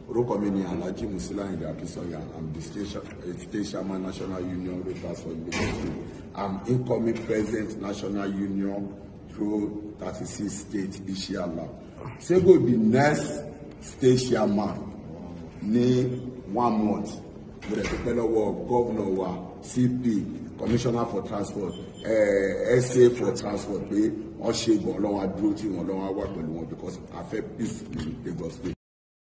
orúkọ mi ni Alhaji Musila Idakisoya. I'm the state chairman National Union Rotary for Lagos State. I'm incoming president National Union through 36 states inshallah. Sego will be next state chairman ní 1 month. Mo dẹ̀ dúpẹ́ lọ́wọ́ governor wa, CP, commissioner for transport, SA for transport pé wọ́n ṣe gan lọ́wọ́ dúró tí wọ́n lọ́wọ́ wà pẹ̀lú wọn because I fẹ́ peace in Lagos State.